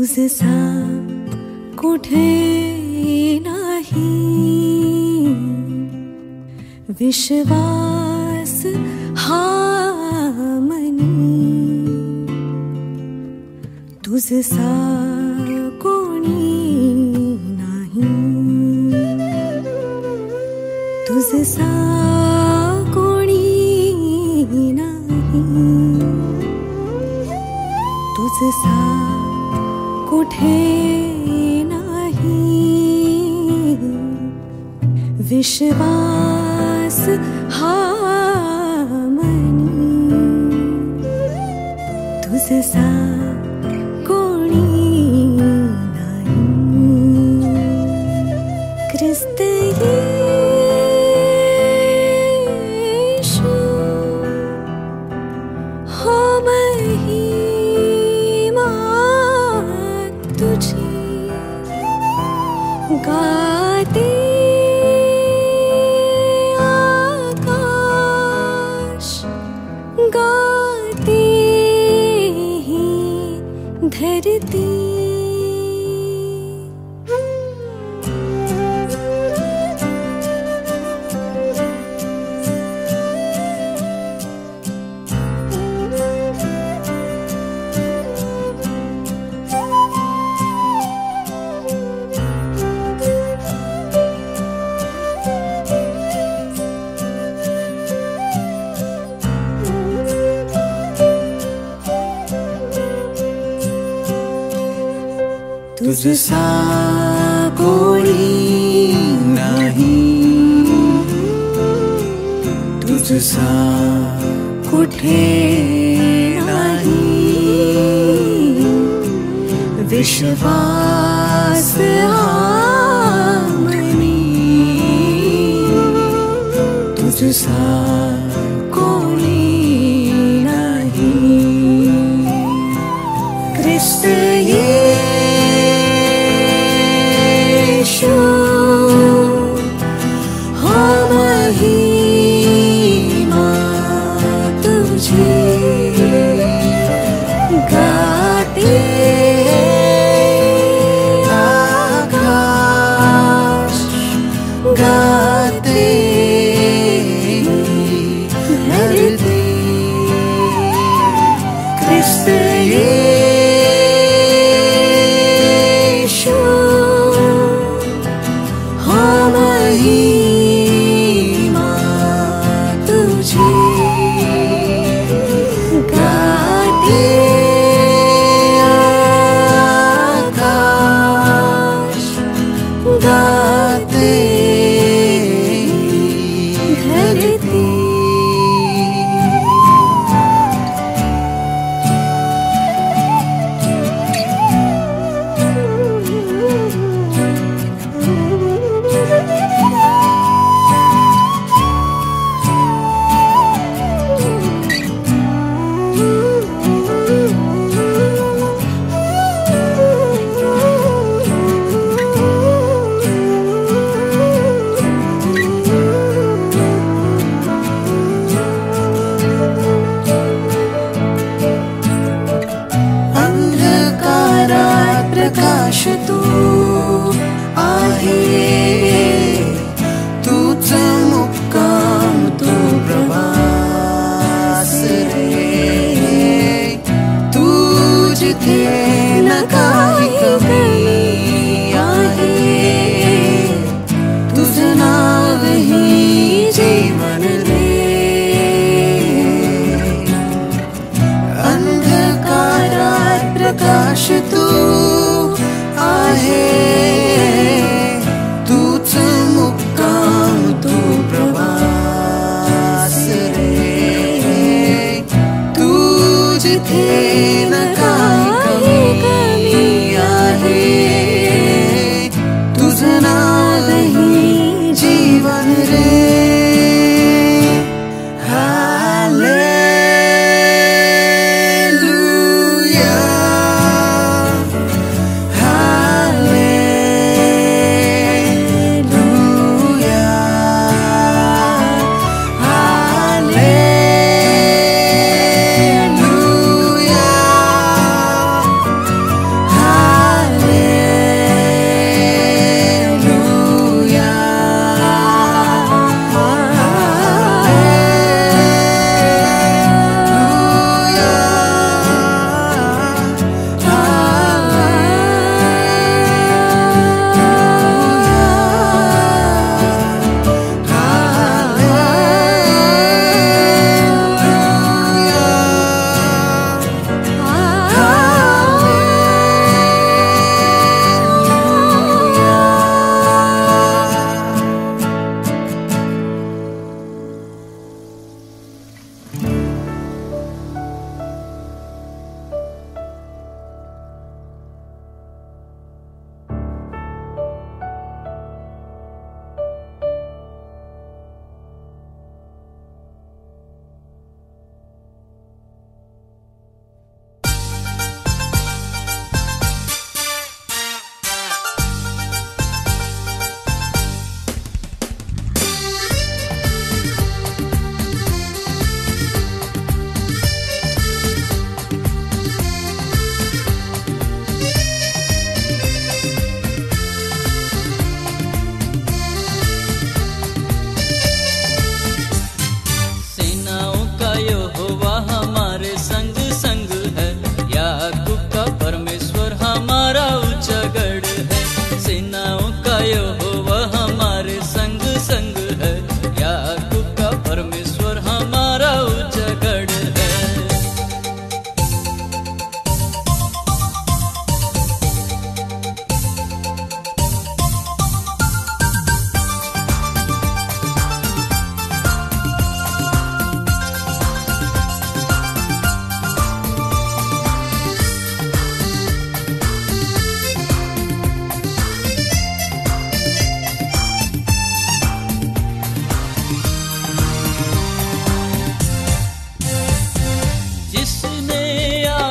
तुझसा कुठे नाही विश्वास हा मनी, तुझसा कोणी नाही, तुझसा कोणी नाही, तुझसा कुठे नाही विश्वास हा मनी, तुझसा कोणी नाही. ख्रिस्त येशू हो महिमा तुझी गाते आकाश, गाते ही धरती. तुझसा कोणी नाही, तुझसा कुठे नाही विश्वास हा मनी, तुझसा कोणी नाही. ख्रिस्त येशू हो महिमा तुझी गाते आकाश, गाते धरती. ख्रिस्त येशू हो महिमा तुझी गाते आकाश, गाते धरती. प्रकाश तू आहे, तूच मुक्काम तू प्रवास रे. तू जिथे न काही कमी आहे, तुझं नाव ही जीवन रे. अंधकारात प्रकाश तू आहे, तूच मुक्काम तू प्रवास रे. तू जिथे न काही कमी आहे, तुझं नाव ही जीवन रे. Hallelujah.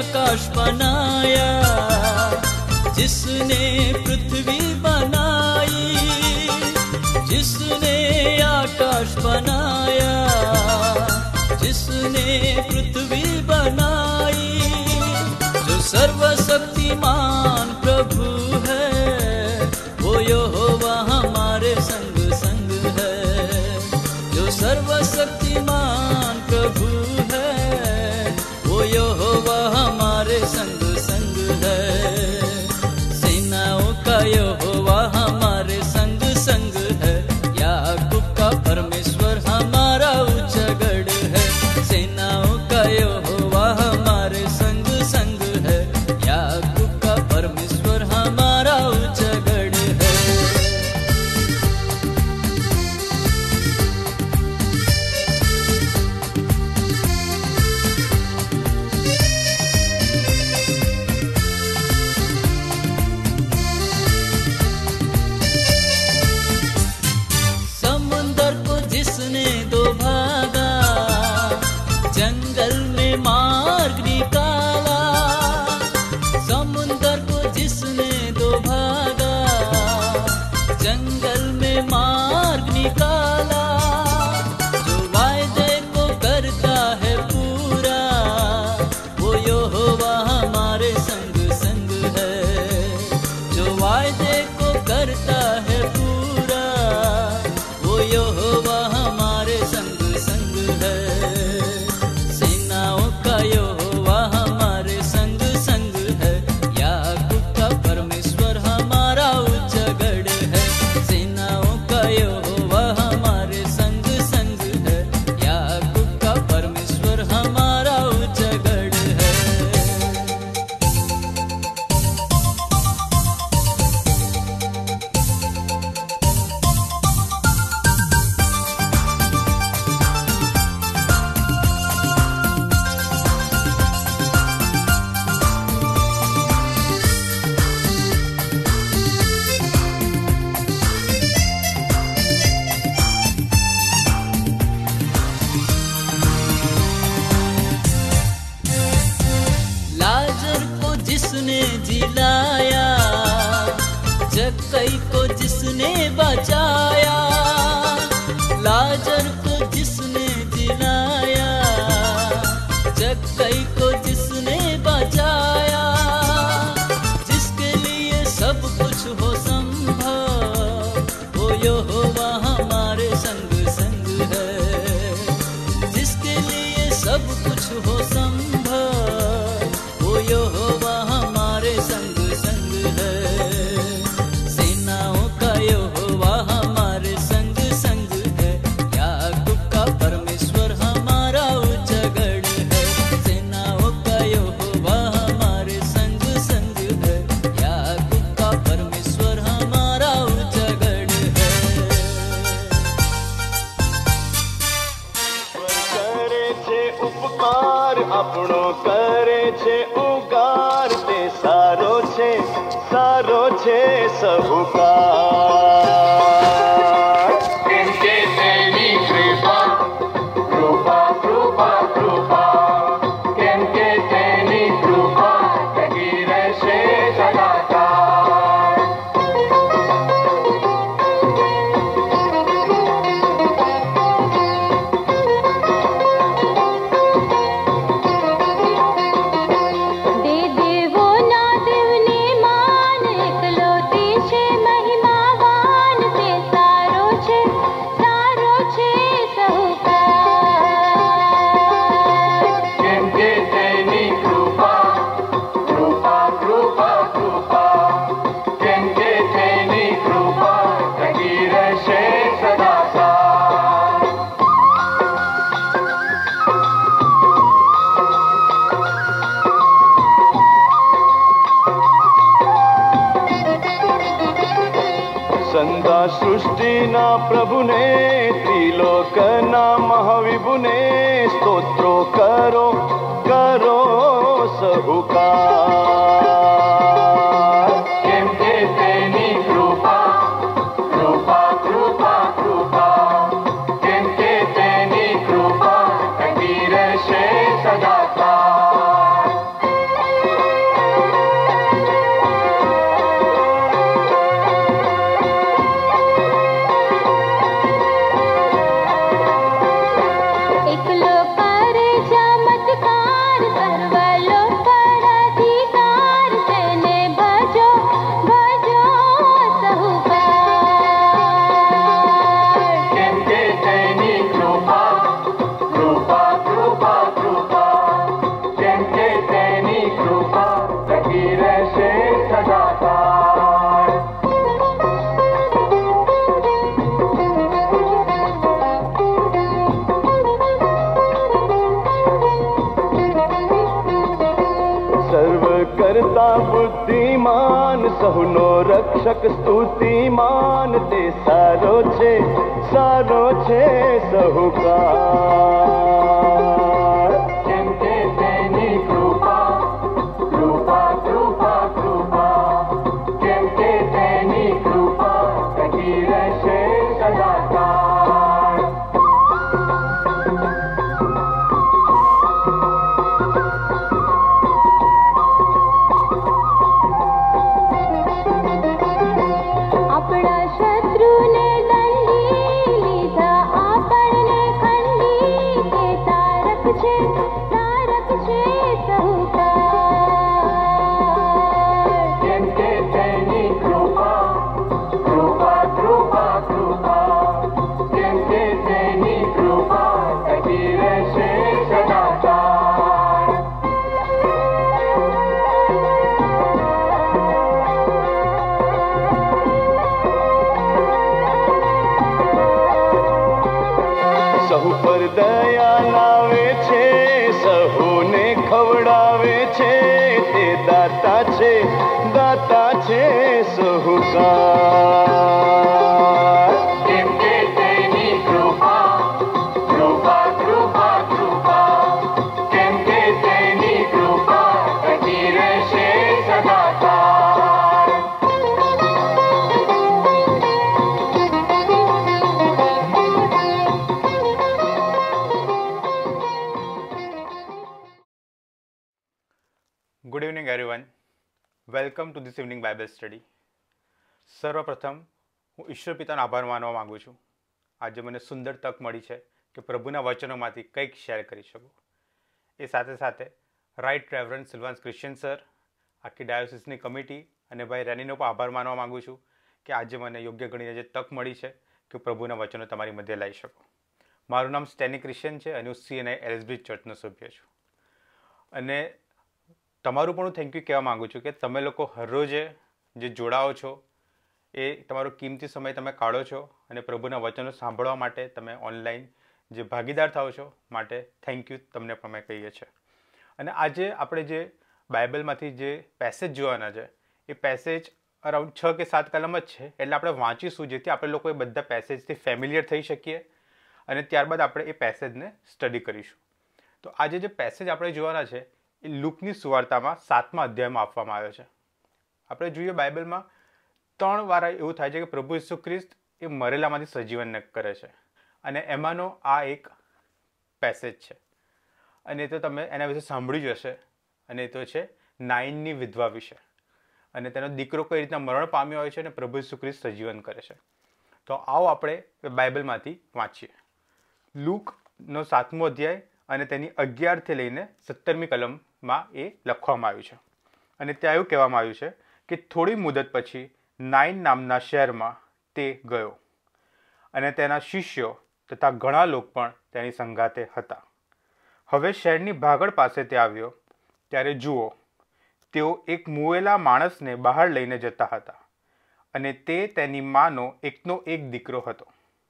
आकाश बनाया, जिसने पृथ्वी बनाई, जिसने आकाश बनाया, जिसने पृथ्वी बनाई, जो सर्वशक्तिमान प्रभु है, वो यहोवा हमारे संग संग है। जो सर्वशक्तिमान प्रभु है, वो यहोवा हमारे संग संग है। सेनाओं का यहोवा हमारे संग संग है, याकूब का परमेश्वर हमारा ऊंचा गढ़ है। सेनाओं का यहोवा हमारे संग संग है, याकूब का परमेश्वर हमारा ऊंचा गढ़ है। समुंदर को जिसने दो भागा, जंगल में मार्ग निकाला। समुंदर को जिसने दो भागा, जंगल में मार्ग निकाला। जो वायदे को करता है पूरा, वो यहोवा हमारे संग संग है। जो वायदे को करता है पूरा, वो यहोवा हमारे संग संग है। सेनाओं का यहोवा हमारे संग संग है, याकूब का परमेश्वर हमारा ऊंचा गढ़ है। सेनाओं का यहोवा हमारे संग संग है, याकूब का परमेश्वर हमारा ऊंचा गढ़ है। लाजर को जिसने जिलाया, जक्कई को जिसने बचाया। लाजर को जिसने जिलाया, जक्कई को जिसने बचाया। जिसके लिए सब कुछ हो संभव, वो यहोवा हमारे संग संग है। जिसके लिए सब कुछ हो संभव, वो यहोवा हमारे संग संग है। सेनाओं का यहोवा हमारे संग संग है, याकूब का परमेश्वर हमारा ऊंचा गढ़ है। सेनाओं का यहोवा हमारे संग संग है, याकूब का परमेश्वर हमारा ऊंचा गढ़ है। કરે છે ઉપકાર આપણો, કરે છે ઉગાર, તે સારો છે સહુકાર. કેમ કે તેની કૃપા કૃપા કૃપા કૃપા, કેમ કે તેની કૃપા ટકી રહેશે સદાકાળ. દે દેવો ના દેવને માન, એકલોતી છે મહિમાવાન, તે સારો છે સહુકાર. કેમ કે તેની કૃપા કૃપા કૃપા કૃપા, કેમ કે તેની કૃપા ટકી રહેશે સદાકાળ. સંદા સૃષ્ટિના પ્રભુને, ત્રિલોકના મહાવિભુને સ્તોત્રો કરો કરો સહુકાર. કેમ કે તેની કૃપા કૃપા કૃપા કૃપા, કેમ કે તેની કૃપા ટકી રહેશે સદાકાળ. પિતા બુદ્ધિમાન સહુનો રક્ષક સ્તુતિમાન તે સારો છે સહુકાર. કેમ કે તેની કૃપા કૃપા કૃપા કૃપા, કેમ કે તેની કૃપા ટકી રહેશે સદાકાળ. આપણા શત્રુને દંડી લીધા, આપણને ખંડી તે તારક છે સહુકાર. કેમ કે તેની કૃપા કૃપા કૃપા કૃપા, કેમ કે તેની કૃપા ટકી રહેશે સદાકાળ. સહુ પર દયા લાવે છે, સહુને ખવડાવે છે તે દાતા છે સહુકાર. કેમ કે તેની કૃપા કૃપા કૃપા કૃપા, કેમ કે તેની કૃપા ટકી રહેશે સદાકાળ. Good evening everyone. Welcome to this evening Bible study. સર્વપ્રથમ હું ઈશ્વર પિતાનો આભાર માનવા માગું છું. આજે મને સુંદર તક મળી છે કે પ્રભુના વચનોમાંથી કંઈક શેર કરી શકું. એ સાથે સાથે right reverend Silvans Christian sir, આખી ડાયોસિસની કમિટી અને ભાઈ રેનીનો પણ આભાર માનવા માગું છું કે આજે મને યોગ્ય ગણીને જે તક મળી છે કે પ્રભુના વચનો તમારી મધ્યે લાવી શકું. મારું નામ સ્ટેની ક્રિશ્ચિયન છે અને હું CNI એલએસબ્રિજ ચર્ચનો સભ્ય છું. અને તમારું પણ હું થેન્ક યુ કહેવા માગું છું કે તમે લોકો હરરોજે જે જોડાઓ છો, એ તમારો કિંમતી સમય તમે કાઢો છો અને પ્રભુના વચનો સાંભળવા માટે તમે ઓનલાઈન જે ભાગીદાર થાઓ છો માટે થેન્ક યુ તમને પણ અમે કહીએ છીએ. અને આજે આપણે જે બાઇબલમાંથી જે પેસેજ જોવાના છે એ પેસેજ અરાઉન્ડ 6 કે 7 કલમ જ છે, એટલે આપણે વાંચીશું જેથી આપણે લોકો એ બધા પેસેજથી ફેમિલિયર થઈ શકીએ અને ત્યારબાદ આપણે એ પેસેજને સ્ટડી કરીશું. તો આજે જે પેસેજ આપણે જોવાના છે એ લૂકની સુવાર્તામાં 7મા અધ્યાયમાં આપવામાં આવ્યો છે. આપણે જોઈએ બાઇબલમાં 3 વાર એવું થાય છે કે પ્રભુ ઈસુ ખ્રિસ્ત એ મરેલામાંથી સજીવન કરે છે અને એમાંનો આ એક પેસેજ છે. અને તો તમે એના વિશે સાંભળ્યું જ હશે, અને એ તો છે નાઈનની વિધવા વિશે, અને તેનો દીકરો કઈ રીતના મરણ પામ્યો હોય છે અને પ્રભુ ઈસુ ખ્રિસ્ત સજીવન કરે છે. તો આવો આપણે બાઇબલમાંથી વાંચીએ. લૂકનો 7મો અધ્યાય અને તેની 11થી લઈને 17મી કલમમાં એ લખવામાં આવ્યું છે. અને ત્યાં એવું કહેવામાં આવ્યું છે કે થોડી મુદત પછી નાઈન નામના શહેરમાં તે ગયો અને તેના શિષ્યો તથા ઘણા લોકો પણ તેની સંગાતે હતા. હવે શહેરની ભાગળ પાસે તે આવ્યો ત્યારે જુઓ, તેઓ એક મુવેલા માણસને બહાર લઈને જતા હતા અને તે તેની માનો એકનો એક દીકરો હતો.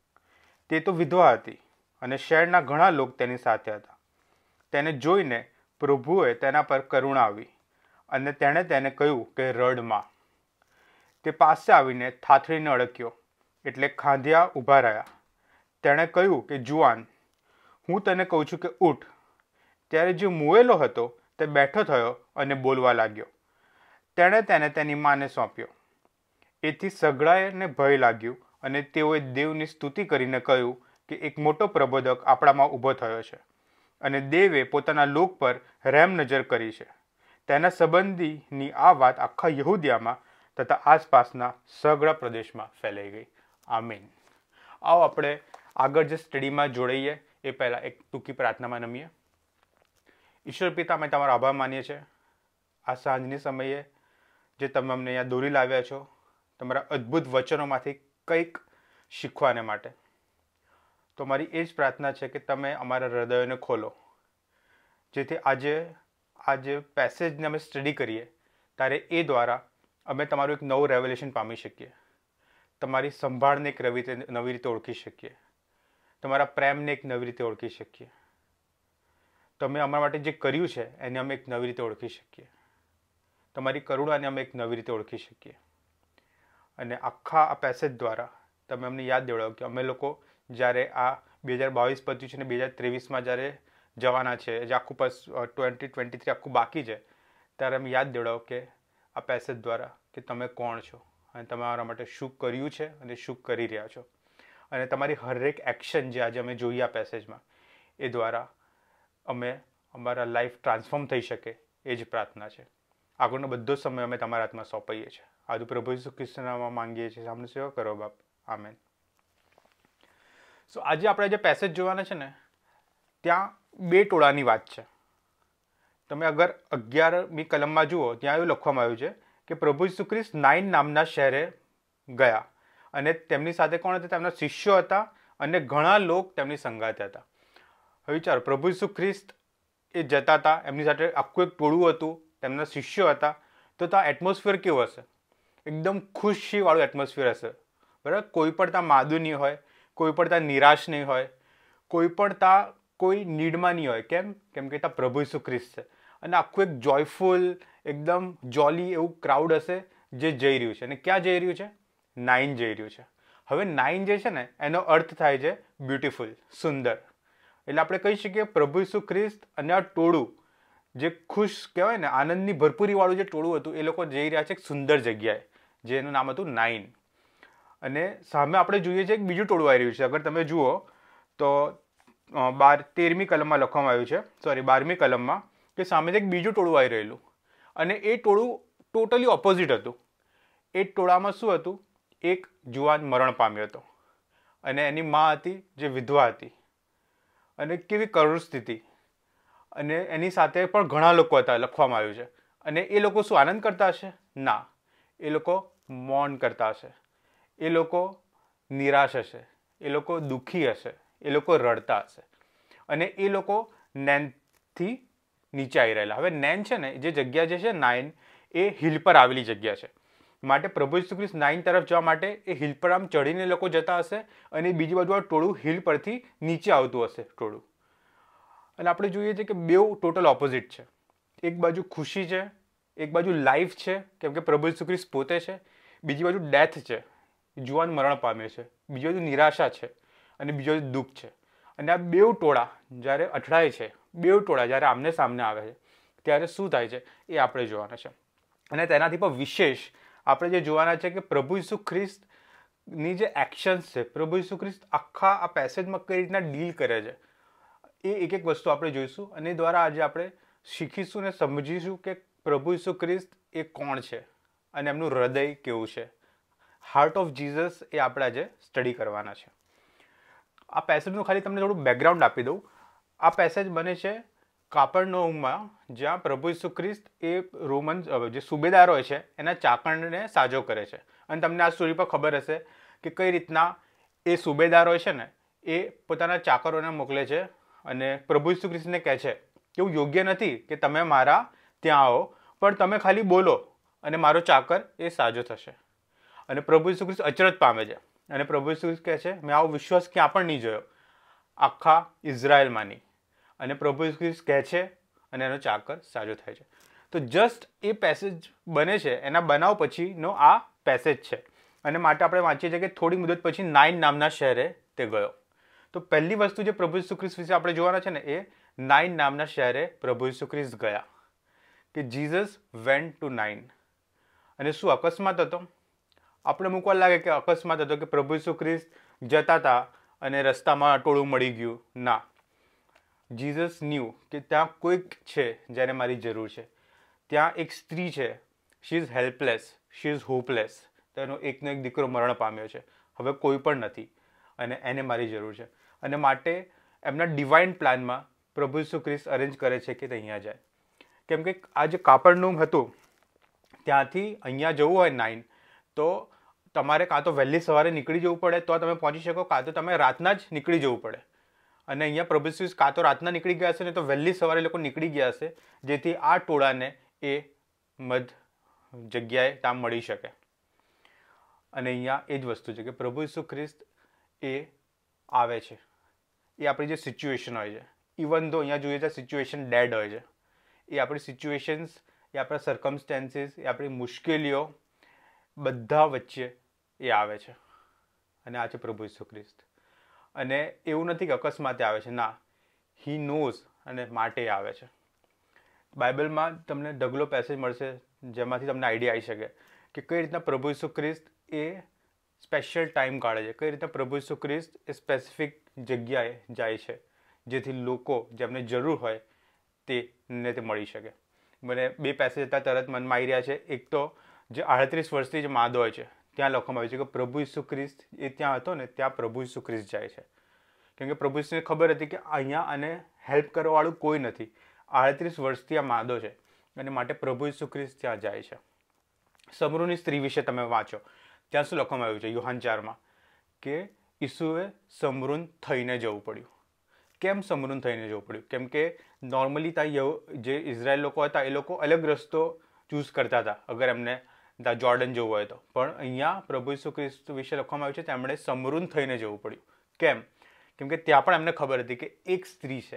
તે તો વિધવા હતી અને શહેરના ઘણા લોકો તેની સાથે હતા. તેને જોઈને પ્રભુએ તેના પર કરુણા આવી અને તેણે તેને કહ્યું કે રડમાં. તે પાસે આવીને થાથડીને અડક્યો એટલે ખાંધ્યા ઊભા રહ્યા. તેણે કહ્યું કે જુવાન, હું તને કહું છું કે ઊઠ. ત્યારે જે મુવેલો હતો તે બેઠો થયો અને બોલવા લાગ્યો. તેણે તેને તેની માને સોંપ્યો. એથી સઘળાને ભય લાગ્યું અને તેઓએ દેવની સ્તુતિ કરીને કહ્યું કે એક મોટો પ્રબોધક આપણામાં ઊભો થયો છે અને દેવે પોતાના લોક પર રહેમ નજર કરી છે. તેના સંબંધીની આ વાત આખા યહૂદિયામાં તથા આસપાસના સઘળા પ્રદેશમાં ફેલાઈ ગઈ. આમીન. આવો આપણે આગળ જે સ્ટડીમાં જોડાઈએ એ પહેલાં એક ટૂંકી પ્રાર્થનામાં નમીએ. ઈશ્વર પિતા, અમે તમારો આભાર માનીએ છીએ આ સાંજની સમયે જે તમે અમને અહીંયા દોરી લાવ્યા છો તમારા અદ્ભુત વચનોમાંથી કંઈક શીખવાને માટે. તો મારી એ જ પ્રાર્થના છે કે તમે અમારા હૃદયોને ખોલો, જેથી આજે પેસેજને અમે સ્ટડી કરીએ ત્યારે એ દ્વારા અમે તમારું એક નવું રેવલ્યુશન પામી શકીએ, તમારી સંભાળને એક નવી રીતે ઓળખી શકીએ, તમારા પ્રેમને એક નવી રીતે ઓળખી શકીએ, તમે અમારા માટે જે કર્યું છે એને અમે એક નવી રીતે ઓળખી શકીએ. તમારી કરુણાને અમે એક નવી રીતે ઓળખી શકીએ. અને આખા આ પેસેજ દ્વારા તમે અમને યાદ દેવડાવો કે અમે લોકો જ્યારે આ 2022 પત્યું છે ને 2023માં જ્યારે જવાના છે, જે આખું 2023 આખું બાકી છે, ત્યારે અમે યાદ દેવડાવો કે આ પેસેજ દ્વારા કે તમે કોણ છો અને તમારા માટે શું કર્યું છે અને શું કરી રહ્યા છો. અને તમારી હરેક એક્શન જે આજે અમે જોઈએ આ પેસેજમાં, એ દ્વારા અમે અમારા લાઈફ ટ્રાન્સફોર્મ થઈ શકે એ જ પ્રાર્થના છે. આગળનો બધો સમય અમે તમારા હાથમાં સોંપીએ છીએ. આજુ પ્રભુ ઈસુ ખ્રિસ્તના નામમાં માંગીએ છીએ. સામને સેવા કરો બાપ. આમેન. સો આજે આપણે જે પેસેજ જોવાના છે ને, ત્યાં 2 ટોળાની વાત છે. તમે અગર 11મી કલમમાં જુઓ, ત્યાં એવું લખવામાં આવ્યું છે કે પ્રભુ ઈસુ ખ્રિસ્ત નાઇન નામના શહેરે ગયા અને તેમની સાથે કોણ હતા? તેમના શિષ્યો હતા અને ઘણા લોક તેમની સંગાતે હતા. હવે વિચારો, પ્રભુ ઈસુ ખ્રિસ્ત એ જતા હતા, એમની સાથે આખું એક ટોળું હતું, તેમના શિષ્યો હતા. તો ત્યાં એટમોસ્ફિયર કેવું હશે? એકદમ ખુશીવાળું એટમોસ્ફિયર હશે, બરાબર? કોઈ પણ ત્યાં માદું નહીં હોય, કોઈ પણ ત્યાં નિરાશ નહીં હોય, કોઈ પણ ત્યાં કોઈ નીડમાં નહીં હોય. કેમ? કેમ કે ત્યાં પ્રભુ ઈસુ ખ્રિસ્ત છે. અને આખું એક જોયફુલ, એકદમ જોલી એવું ક્રાઉડ હશે જે જઈ રહ્યું છે. અને ક્યાં જઈ રહ્યું છે? નાઇન જઈ રહ્યું છે. હવે નાઇન જે છે ને, એનો અર્થ થાય છે બ્યુટીફુલ, સુંદર. એટલે આપણે કહી શકીએ પ્રભુ ઈસુ ખ્રિસ્ત અને આ ટોળું જે ખુશ કહેવાય ને, આનંદની ભરપૂરીવાળું જે ટોળું હતું, એ લોકો જઈ રહ્યા છે એક સુંદર જગ્યાએ, જેનું નામ હતું નાઇન. અને સામે આપણે જોઈએ છીએ એક બીજું ટોળું આવી રહ્યું છે. અગર તમે જુઓ તો 13મી કલમમાં લખવામાં આવ્યું છે, 12મી કલમમાં, કે સામે એક બીજું ટોળું આવી રહેલું. અને એ ટોળું ટોટલી ઓપોઝિટ હતું. એ ટોળામાં શું હતું? એક જુવાન મરણ પામ્યો હતો અને એની માં હતી જે વિધવા હતી. અને કેવી કરુણ સ્થિતિ. અને એની સાથે પણ ઘણા લોકો હતા, લખવામાં આવ્યું છે. અને એ લોકો શું આનંદ કરતા હશે? ના, એ લોકો મૌન કરતા હશે, એ લોકો નિરાશ હશે, એ લોકો દુઃખી હશે, એ લોકો રડતા હશે. અને એ લોકો નેનથી નીચે આવી રહેલા. હવે નેન છે ને, જે જગ્યા જે છે નાઇન, એ હિલ પર આવેલી જગ્યા છે. માટે પ્રભુ ઈસુ ખ્રિસ્ત નાઇન તરફ જવા માટે એ હિલ પર આમ ચડીને લોકો જતા હશે અને બીજી બાજુ આ ટોળું હિલ પરથી નીચે આવતું હશે ટોળું. અને આપણે જોઈએ છીએ કે બેઉ ટોટલ ઓપોઝિટ છે. એક બાજુ ખુશી છે, એક બાજુ લાઈફ છે, કેમ કે પ્રભુ ઈસુ ખ્રિસ્ત પોતે છે. બીજી બાજુ ડેથ છે, જુવાન મરણ પામે છે. બીજી બાજુ નિરાશા છે અને બીજી બાજુ દુઃખ છે. અને આ બેઉ ટોળા જ્યારે અથડાય છે, બેઉ ટોળા જ્યારે આમને સામને આવે છે, ત્યારે શું થાય છે એ આપણે જોવાના છે. અને તેનાથી પણ વિશેષ આપણે જે જોવાના છે કે પ્રભુ ઈસુ ખ્રિસ્તની જે એક્શન્સ છે, પ્રભુ ઈસુ ખ્રિસ્ત આખા આ પેસેજમાં કઈ રીતના ડીલ કરે છે, એ એક એક વસ્તુ આપણે જોઈશું. અને એ દ્વારા આજે આપણે શીખીશું ને સમજીશું કે પ્રભુ ઈસુ ખ્રિસ્ત એ કોણ છે અને એમનું હૃદય કેવું છે. હાર્ટ ઓફ જીસસ એ આપણે આજે સ્ટડી કરવાના છે. આ પેસેજનું ખાલી તમને થોડું બેકગ્રાઉન્ડ આપી દઉં. આ પેસેજ બને છે કાપરનહૂમમાં, જ્યાં પ્રભુ ઈસુ ખ્રિસ્ત એ રોમન જે સુબેદાર હોય છે એના ચાકરને સાજો કરે છે. અને તમને આ સ્ટોરી પર ખબર હશે કે કઈ રીતના એ સુબેદાર હોય છે ને, એ પોતાના ચાકરોને મોકલે છે અને પ્રભુ ઈસુ ખ્રિસ્તને કહે છે કે એવું યોગ્ય નથી કે તમે મારા ત્યાં આવો, પણ તમે ખાલી બોલો અને મારો ચાકર એ સાજો થશે. અને પ્રભુ ઈસુ ખ્રિસ્ત અચરજ પામે છે. અને પ્રભુ ઈસુ ખ્રિસ્ત કહે છે, મેં આવો વિશ્વાસ ક્યાં પણ નહીં જોયો આખા ઇઝરાયલમાં નહીં. અને પ્રભુ ઈસુ ખ્રિસ્ત કહે છે અને એનો ચાકર સાજો થાય છે. તો જસ્ટ એ પેસેજ બને છે, એના બનાવ પછીનો આ પેસેજ છે. અને માટે આપણે વાંચીએ છીએ કે થોડી મુદત પછી નાઇન નામના શહેરે તે ગયો. તો પહેલી વસ્તુ જે પ્રભુ ઈસુ ખ્રિસ્ત વિશે આપણે જોવાના છે ને, એ નાઇન નામના શહેરે પ્રભુ ઈસુ ખ્રિસ્ત ગયા. કે જીસસ વેન્ટ ટુ નાઇન. અને શું અકસ્માત હતો? આપણે મૂકવા લાગે કે અકસ્માત હતો કે પ્રભુ ઈસુ ખ્રિસ્ત જતા હતા અને રસ્તામાં ટોળું મળી ગયું. ના, જીસસ ન્યૂ કે ત્યાં કોઈક છે જેને મારી જરૂર છે. ત્યાં એક સ્ત્રી છે, she is helpless, she is hopeless. તેનો એકનો એક દીકરો મરણ પામ્યો છે, હવે કોઈ પણ નથી અને એને મારી જરૂર છે. અને માટે એમના ડિવાઇન પ્લાનમાં પ્રભુ ઈસુ ખ્રિસ્ત અરેન્જ કરે છે કે તે અહીંયા જાય. કેમ કે આ જે કાપરનહૂમ હતું, ત્યાંથી અહીંયા જવું હોય નાઇન, તો તમારે કાં તો વહેલી સવારે નીકળી જવું પડે તો તમે પહોંચી શકો, કાં તો તમે રાતના જ નીકળી જવું પડે. અને અહીંયા પ્રભુ ઈસુ ખ્રિસ્ત કાં તો રાતના નીકળી ગયા હશે ને તો વહેલી સવારે લોકો નીકળી ગયા હશે, જેથી આ ટોળાને એ મધ જગ્યાએ ત્યાં મળી શકે. અને અહીંયા એ જ વસ્તુ છે કે પ્રભુ ઈસુ ખ્રિસ્ત એ આવે છે. એ આપણી જે સિચ્યુએશન હોય છે, ઇવન તો અહીંયા જોઈએ છે સિચ્યુએશન ડેડ હોય છે, એ આપણી સિચ્યુએશન્સ એ આપણા સર્કમસ્ટેન્સીસ, એ આપણી મુશ્કેલીઓ બધા વચ્ચે એ આવે છે. અને આ છે પ્રભુ ઈસુ ખ્રિસ્ત. અને એવું નથી કે અકસ્માતે આવે છે, ના, હી નોઝ અને માટે આવે છે. બાઇબલમાં તમને ઢગલો પેસેજ મળશે જેમાંથી તમને આઈડિયા આવી શકે કે કઈ રીતના પ્રભુ ઈસુ ખ્રિસ્ત એ સ્પેશિયલ ટાઈમ કાઢે છે, કઈ રીતના પ્રભુ ઈસુ ખ્રિસ્ત એ સ્પેસિફિક જગ્યાએ જાય છે જેથી લોકો જેમને જરૂર હોય તેને તે મળી શકે. મને 2 પેસેજ હતા તરત મનમાં આવી રહ્યા છે. એક તો જે 38 વર્ષથી જે માદો હોય છે ત્યાં લખવામાં આવ્યું છે કે પ્રભુ ઈસુ ખ્રિસ્ત એ ત્યાં હતો ને ત્યાં પ્રભુ ઈસુ ખ્રિસ્ત જાય છે. કેમ કે પ્રભુ ઈસુને ખબર હતી કે અહીંયા આને હેલ્પ કરવાવાળું કોઈ નથી. 38 વર્ષથી આ માદો છે અને માટે પ્રભુ ઈસુ ખ્રિસ્ત ત્યાં જાય છે. સમરૂની સ્ત્રી વિશે તમે વાંચો, ત્યાં શું લખવામાં આવ્યું છે યોહાન 4માં કે ઈસુએ સમરૂન થઈને જવું પડ્યું. કેમ સમરૂન થઈને જવું પડ્યું? કેમ કે નોર્મલી ત્યાં જે ઇઝરાયલ લોકો હતા એ લોકો અલગ રસ્તો ચૂઝ કરતા હતા અગર એમને ત્યાં જોર્ડન જવું હોય તો. પણ અહીંયા પ્રભુ ઈસુ ખ્રિસ્ત વિશે લખવામાં આવ્યું છે તેમણે સમરૂન થઈને જવું પડ્યું. કેમ? કેમ કે ત્યાં પણ એમને ખબર હતી કે એક સ્ત્રી છે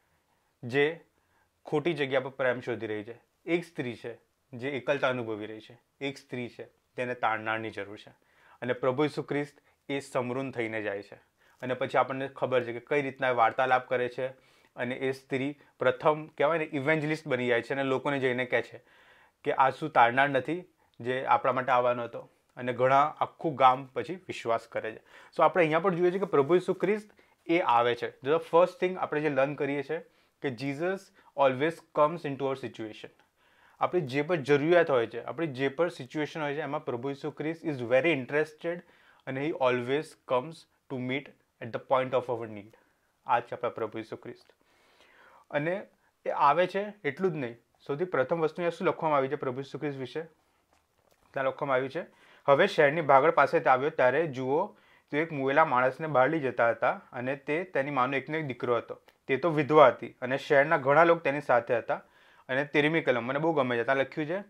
જે ખોટી જગ્યા પર પ્રેમ શોધી રહી છે, એક સ્ત્રી છે જે એકલતા અનુભવી રહી છે, એક સ્ત્રી છે તેને તારનારની જરૂર છે. અને પ્રભુ ઈસુ ખ્રિસ્ત એ સમરૂન થઈને જાય છે. અને પછી આપણને ખબર છે કે કઈ રીતના એ વાર્તાલાપ કરે છે અને એ સ્ત્રી પ્રથમ કહેવાય ને ઇવેન્જલિસ્ટ બની જાય છે અને લોકોને જઈને કહે છે કે આ શું તારનાર નથી જે આપણા માટે આવવાનો હતો? અને ઘણા આખું ગામ પછી વિશ્વાસ કરે છે. સો આપણે અહીંયા પણ જોઈએ છીએ કે પ્રભુ ઈસુ ખ્રિસ્ત એ આવે છે. ધ ફર્સ્ટ થિંગ આપણે જે લર્ન કરીએ છીએ કે Jesus always comes into our situation. આપણી જે પણ જરૂરિયાત હોય છે, આપણી જે પણ સિચ્યુએશન હોય છે એમાં પ્રભુ ઈસુ ખ્રિસ્ત ઇઝ વેરી ઇન્ટરેસ્ટેડ અને he always comes to meet at the point of our need. આ છે આપણા પ્રભુ ઈસુ ખ્રિસ્ત. અને એ આવે છે એટલું જ નહીં, સૌથી પ્રથમ વસ્તુ અહીંયા શું લખવામાં આવી છે પ્રભુ ઈસુ ખ્રિસ્ત વિશે? ત્યાં લખવામાં આવ્યું છે, હવે શહેરની ભાગળ પાસે આવ્યો ત્યારે જુઓ તો એક મુવેલા માણસને બહાર લઈ જતા હતા અને તેની માનો એકનો એક દીકરો હતો. તે તો વિધવા હતી અને શહેરના ઘણા લોકો તેની સાથે હતા. અને 13મી કલમ મને બહુ ગમે છે, ત્યાં લખ્યું છે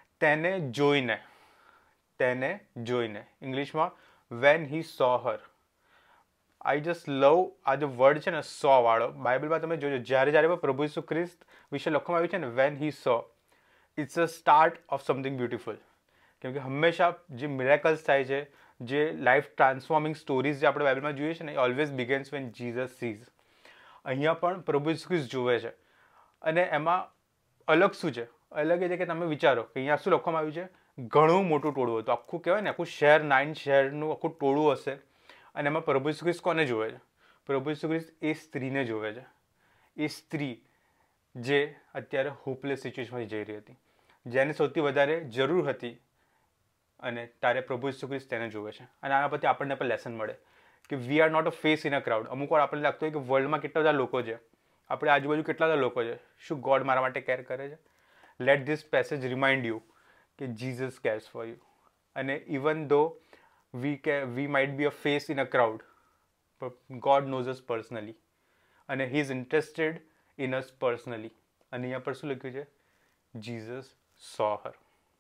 તેને જોઈને ઇંગ્લિશમાં van he so Har. I just લવ આ જે વર્ડ છે ને સો વાળો, બાઇબલમાં તમે જોજો જ્યારે પણ પ્રભુ ઈસુ ખ્રિસ્ત વિશે લખવામાં આવ્યું છે ને when he saw, it's a start of something beautiful. કેમ કે હંમેશા જે મિરેકલ્સ થાય છે, જે લાઈફ ટ્રાન્સફોર્મિંગ સ્ટોરીઝ જે આપણે બાઇબલમાં જોઈએ છે ને એ always begins when Jesus sees. અહીંયા પણ પ્રભુ ઈસુ ખ્રિસ્ત જુએ છે. અને એમાં અલગ શું છે? અલગ એ છે કે તમે વિચારો કે અહીંયા શું લખવામાં આવ્યું છે, ઘણું મોટું ટોળું હતું. આખું કહેવાય ને આખું શહેર, 9 શહેરનું આખું ટોળું હશે. અને એમાં પ્રભુ ઈસુ ખ્રિસ્ત કોને જોવે છે? પ્રભુ ઈસુ ખ્રિસ્ત એ સ્ત્રીને જોવે છે. એ સ્ત્રી જે અત્યારે હોપલેસ સિચ્યુએશનમાં જઈ રહી હતી, જેને સૌથી વધારે જરૂર હતી, અને તારે પ્રભુ ઈસુ ખ્રિસ્ત તેને જોવે છે. અને આના પરથી આપણને પણ લેસન મળે કે we are not a face in a crowd. અમુક વાર આપણને લાગતું હોય કે વર્લ્ડમાં કેટલા બધા લોકો છે, આપણે આજુબાજુ કેટલા બધા લોકો છે, શું ગોડ મારા માટે કેર કરે છે? Let this passage remind you કે જીસસ કેર્સ ફોર યુ. અને even though we might be a face in a crowd, but God knows us personally અને he is interested in us personally. અને અહીંયા પર શું લખ્યું છે? Jesus saw her.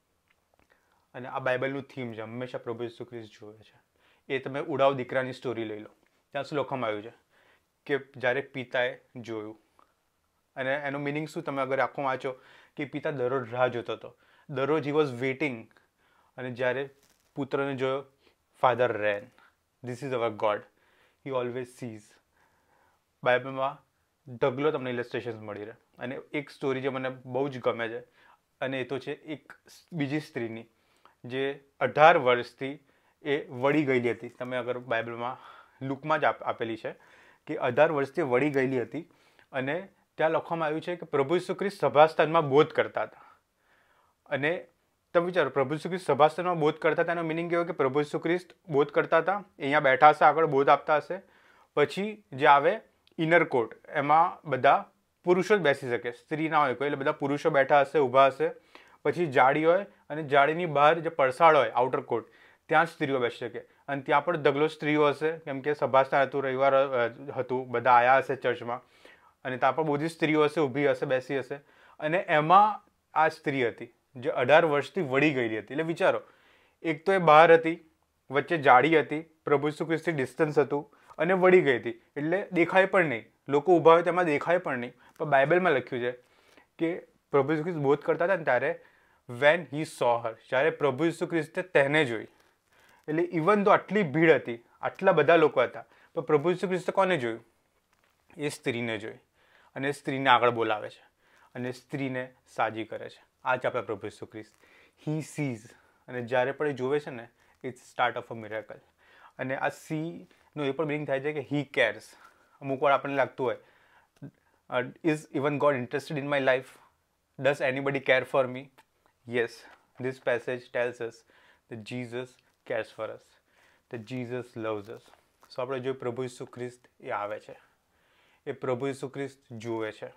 અને આ બાઇબલનું થીમ છે, હંમેશા પ્રભુ ઈસુ ખ્રિસ્ત જોવે છે. એ તમે ઉડાવ દીકરાની સ્ટોરી લઈ લો, ત્યાં શું લખવામાં આવ્યું છે કે જ્યારે પિતાએ જોયું, અને એનું મિનિંગ શું તમે અગર આખું વાંચો કે પિતા દરરોજ રાહ જોતો હતો, દરરોજ હી વોઝ વેઇટિંગ. અને જ્યારે પુત્રને જોયો, father ran. This is our God, he always sees. બાઇબલમાં ઢગલો તમને ઇલસ્ટ્રેશન્સ મળી રહે. અને એક સ્ટોરી જે મને બહુ જ ગમે છે, અને એ તો છે એક બીજી સ્ત્રીની જે 18 વર્ષથી એ વળી ગયેલી હતી. તમે અગર બાઇબલમાં લુકમાં જ આપેલી છે કે 18 વર્ષથી વળી ગયેલી હતી. અને ત્યાં લખવામાં આવ્યું છે કે પ્રભુ ઈસુ ખ્રિસ્ત સભાસ્થાનમાં બોધ કરતા હતા. અને તમે વિચારો, પ્રભુ ઈસુ ખ્રિસ્ત સભાસ્થાનમાં બોધ કરતા હતા, એનો મિનિંગ કેવો કે પ્રભુ ઈસુ ખ્રિસ્ત બોધ કરતા હતા, અહીંયા બેઠા હશે, આગળ બોધ આપતા હશે. પછી જે આવે ઇનર કોર્ટ, એમાં બધા પુરુષો જ બેસી શકે, સ્ત્રી ના હોય કોઈ, એટલે બધા પુરુષો બેઠા હશે, ઊભા હશે. પછી જાળી હોય અને જાળીની બહાર જે પડસાળ હોય, આઉટર કોર્ટ, ત્યાં જ સ્ત્રીઓ બેસી શકે. અને ત્યાં પણ ઢગલો સ્ત્રીઓ હશે, કેમ કે સભાસ્થાન હતું, રવિવાર હતું, બધા આવ્યા હશે ચર્ચમાં. અને ત્યાં પણ બધી સ્ત્રીઓ હશે, ઊભી હશે, બેસી હશે. અને એમાં આ સ્ત્રી હતી જે 18 વર્ષથી વળી ગયેલી હતી. એટલે વિચારો, એક તો એ બહાર હતી, વચ્ચે જાળી હતી, પ્રભુ ઈસુ ખ્રિસ્તથી ડિસ્ટન્સ હતું, અને વળી ગઈ હતી. એટલે દેખાય પણ નહીં, લોકો ઊભા હોય તેમાં દેખાય પણ નહીં. પણ બાઇબલમાં લખ્યું છે કે પ્રભુ ઈસુ ખ્રિસ્ત બોધ કરતા હતા ને ત્યારે વેન હી સો હર, જ્યારે પ્રભુ ઈસુ ખ્રિસ્તે તેને જોઈ, એટલે ઇવન તો આટલી ભીડ હતી, આટલા બધા લોકો હતા, પણ પ્રભુ ઈસુ ખ્રિસ્તે કોને જોયું? એ સ્ત્રીને જોઈ, અને સ્ત્રીને આગળ બોલાવે છે અને સ્ત્રીને સાજી કરે છે. આ જ આપણા પ્રભુ ઈસુ ખ્રિસ્ત. હી સીઝ, અને જ્યારે પણ એ જોવે છે ને, it's start of a miracle. અને આ સીનો એ પણ મિનિંગ થાય છે કે હી કેર્સ. અમુક વાર આપણને લાગતું હોય, is even God interested in my life? Does anybody care for me? Yes, this passage tells us that Jesus cares for us, that Jesus loves us. So આપણે જો પ્રભુ ઈસુ ખ્રિસ્ત એ આવે છે, એ પ્રભુ ઈસુ ખ્રિસ્ત જુએ છે,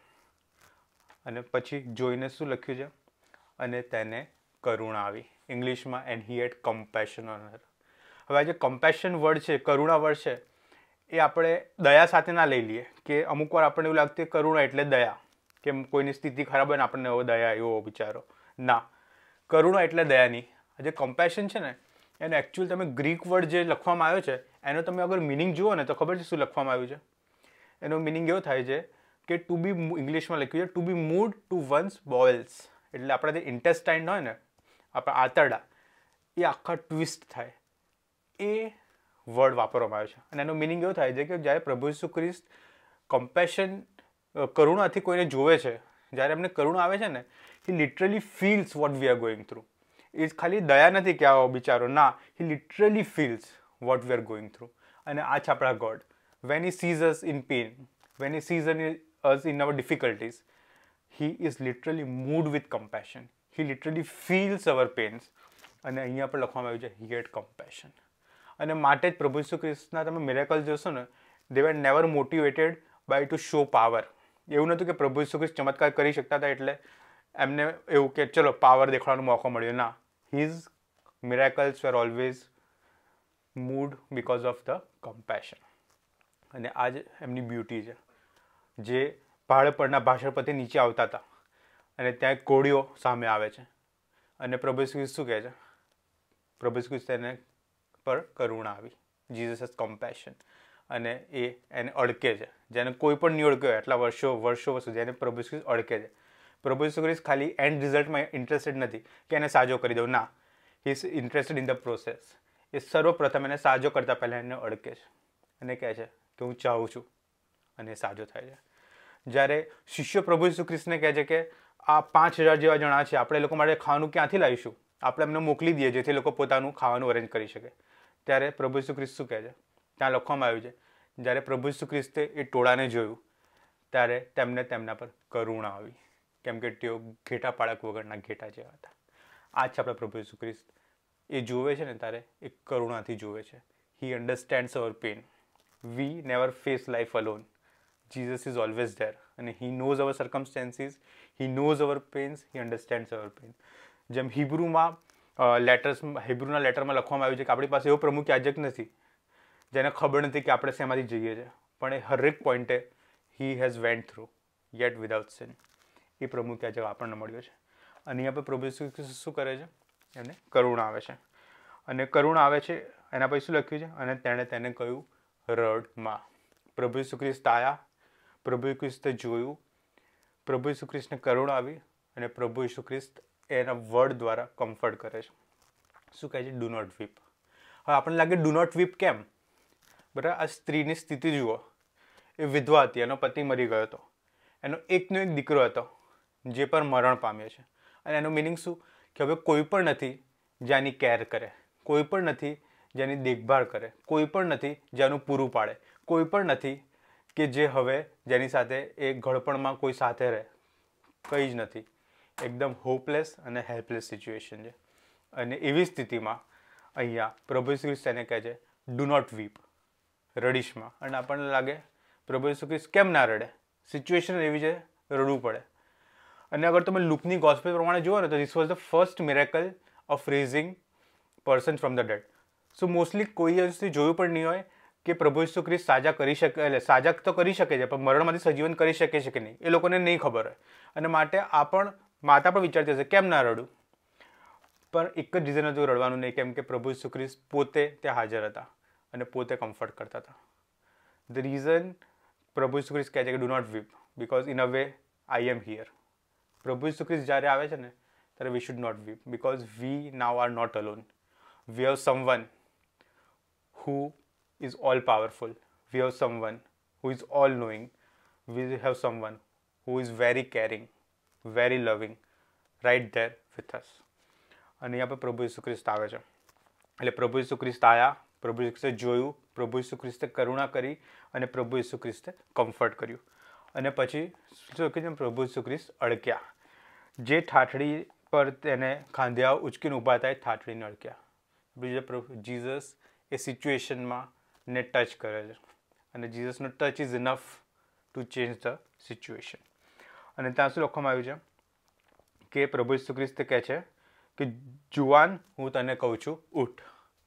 અને પછી જોઈને શું લખ્યું છે? અને તેને કરુણા આવી. ઇંગ્લિશમાં and he had compassion on her. હવે આ જે કમ્પેશન વર્ડ છે, કરુણા વર્ડ છે, એ આપણે દયા સાથે ના લઈ લઈએ કે અમુક વાર આપણને એવું લાગતું કરુણા એટલે દયા, કે કોઈની સ્થિતિ ખરાબ હોય ને આપણને એવો દયા એવો વિચારો. ના, કરુણા એટલે દયા નહીં. આ જે કમ્પેશન છે ને, એનો એકચ્યુઅલ તમે ગ્રીક વર્ડ જે લખવામાં આવ્યો છે, એનો તમે અગર મિનિંગ જુઓ ને તો ખબર છે શું લખવામાં આવ્યું છે? એનો મિનિંગ એવો થાય છે કે ટુ બી, ઇંગ્લિશમાં લખ્યું છે to be moved to one's bowels. એટલે આપણા જે ઇન્ટેસ્ટાઇન હોય ને, આપણા આંતરડા, એ આખા ટ્વિસ્ટ થાય. એ વર્ડ વાપરવામાં આવ્યો છે. અને એનો મિનિંગ એવો થાય છે કે જ્યારે પ્રભુ ઈસુ ખ્રિસ્ત કમ્પેશન, કરુણાથી કોઈને જોવે છે, જ્યારે એમને કરુણા આવે છે ને, he literally feels what we are going through. એ ખાલી દયા નથી કે આવો બિચારો, ના, he literally feels what we are going through. અને આ છે આપણા God. When he sees us in pain, when he sees us in our difficulties, he is literally moved with compassion. He literally feels our pains. અને અહીંયા પણ લખવામાં આવ્યું છે હી હેડ કમ્પેશન. અને માટે જ પ્રભુ ઈસુ ખ્રિસ્તના તમે મિરેકલ જોશો ને, they were never motivated by to show power. એવું નહોતું કે પ્રભુ ઈસુ ખ્રિસ્ત ચમત્કાર કરી શકતા હતા એટલે એમને એવું કે ચલો પાવર દેખાડવાનો મોકો મળ્યો. ના, his miracles were always moved because of the compassion. અને આ જ એમની બ્યુટી છે. જે પહાડ પરના ભાષણ પરથી નીચે આવતા હતા અને ત્યાં એક કોળીઓ સામે આવે છે, અને પ્રભુ ઈસુ ખ્રિસ્ત શું કહે છે? પ્રભુ ઈસુ ખ્રિસ્ત તેને પર કરુણા આવી. Jesus has compassion. અને એ એને અડકે છે, જેને કોઈ પણ નહીં અડક્યો એટલા વર્ષો સુધી, એને પ્રભુ ઈસુ ખ્રિસ્ત અડકે છે. પ્રભુ ઈસુ ખ્રિસ્ત ખાલી એન્ડ રિઝલ્ટમાં ઇન્ટરેસ્ટેડ નથી કે એને સાજો કરી દઉં. ના, he is interested in the process. એ સર્વપ્રથમ એને સાજો કરતાં પહેલાં એને અડકે છે અને કહે છે કે હું ચાહું છું, અને એ સાજો થાય છે. જ્યારે શિષ્યો પ્રભુ ઈસુ ખ્રિસ્તને કહે છે કે આ 5000 જેવા જણા છે, આપણે એ લોકો માટે ખાવાનું ક્યાંથી લાવીશું? આપણે એમને મોકલી દઈએ જેથી લોકો પોતાનું ખાવાનું અરેન્જ કરી શકે. ત્યારે પ્રભુ ઈસુ ખ્રિસ્ત શું કહે છે? ત્યાં લખવામાં આવ્યું છે, જ્યારે પ્રભુ ઈસુ ખ્રિસ્તે એ ટોળાને જોયું ત્યારે તેમને તેમના પર કરુણા આવી, કેમ કે તેઓ ઘેટા પાળક વગરના ઘેટા જેવા હતા. આ છે આપણા પ્રભુ ઈસુ ખ્રિસ્ત. એ જોવે છે ને ત્યારે એ કરુણાથી જોવે છે. He understands our pain. We never face life alone. Jesus is always there, and he knows our circumstances, he knows our pains, he understands our pain. જેમ હિબ્રુના લેટરમાં લખવામાં આવ્યું છે કે આપણી પાસે એવો પ્રમુખ યાજક નથી જેને ખબર નથી કે આપણે શેમાંથી જઈએ છીએ, પણ એ હરેક પોઈન્ટે he has went through yet without sin. એ પ્રમુખ યાજક આપણને મળ્યો છે. અને અહીંયા પર પ્રભુ ઈસુ ખ્રિસ્ત શું કરે છે? એને કરુણા આવે છે. અને કરુણા આવે છે એના પછી શું લખ્યું છે? અને તેણે તેને કહ્યું રડમાં. પ્રભુ ઈસુ ખ્રિસ્ત આવ્યા, પ્રભુ ઈસુ ખ્રિસ્તે જોયું, પ્રભુ ઈસુ ખ્રિસ્તને કરુણા આવી, અને પ્રભુ ઈસુ ખ્રિસ્ત એના વર્ડ દ્વારા કમ્ફર્ટ કરે છે. શું કહે છે? Do not weep. હવે આપણને લાગે ડુ નોટ વીપ કેમ? બરાબર, આ સ્ત્રીની સ્થિતિ જુઓ. એ વિધવા હતી, એનો પતિ મરી ગયો હતો, એનો એકનો એક દીકરો હતો જે પર મરણ પામ્યો છે. અને એનું મિનિંગ શું? કે હવે કોઈ પણ નથી જેની કેર કરે, કોઈ પણ નથી જેની દેખભાળ કરે, કોઈ પણ નથી જેનું પૂરું પાડે, કોઈ પણ નથી કે જે હવે જેની સાથે એ ઘડપણમાં કોઈ સાથે રહે. કંઈ જ નથી. એકદમ હોપલેસ અને હેલ્પલેસ સિચ્યુએશન છે. અને એવી સ્થિતિમાં અહીંયા પ્રભુ ઈસુ ખ્રિસ્ત એને કહે છે ડુ નોટ વીપ, રડીશમાં. અને આપણને લાગે પ્રભુ ઈસુ ખ્રિસ્ત કેમ ના રડે? સિચ્યુએશન એવી છે, રડવું પડે. અને અગર તમે લુકની ગોસ્પેલ પ્રમાણે જુઓ ને તો this was the first miracle of raising person from the dead. So mostly કોઈ દિવસથી જોયું પણ નહીં હોય કે પ્રભુ ઈસુ ખ્રિસ્ત સાજા કરી શકે, એટલે સાજા તો કરી શકે છે, પણ મરણમાંથી સજીવન કરી શકે છે કે નહીં એ લોકોને નહીં ખબર હોય. અને માટે આ પણ માતા પણ વિચારતી હશે કેમ ના રડું? પણ એક જ રીઝન હતું રડવાનું નહીં, કેમ કે પ્રભુ ઈસુ ખ્રિસ્ત પોતે ત્યાં હાજર હતા અને પોતે કમ્ફર્ટ કરતા હતા. ધ રીઝન પ્રભુ ઈસુ ખ્રિસ્ત કહે છે કે do not weep, because in a way I am here. પ્રભુ ઈસુ ખ્રિસ્ત જ્યારે આવે છે ને ત્યારે we should not weep, because we now are not alone. We have someone who is all powerful. We have someone who is all knowing. We have someone who is very caring, very loving, right there with us. અને અહીંયા પર પ્રભુ ઈસુ ખ્રિસ્ત આવે છે. એટલે પ્રભુ ઈસુ ખ્રિસ્ત આવ્યા, પ્રભુ ઈસુ ખ્રિસ્તે જોયું, પ્રભુ ઈસુ ખ્રિસ્તે કરુણા કરી અને પ્રભુ ઈસુ ખ્રિસ્તે કમ્ફર્ટ કર્યું. અને પછી શું કહે છે, પ્રભુ ઈસુ ખ્રિસ્ત અડક્યા. જે ઠાઠડી પર તેને ખાંધ્યા ઉચકીને ઊભા થાય, ઠાઠડીને અડક્યા. પ્રભુ જીસસ એ સિચ્યુએશનમાં ને ટચ કરે છે અને જીસસનો touch is enough to change the situation. અને ત્યાં શું લખવામાં આવ્યું છે કે પ્રભુ ઈસુ ખ્રિસ્ત કહે છે કે જુવાન હું તને કહું છું ઉઠ.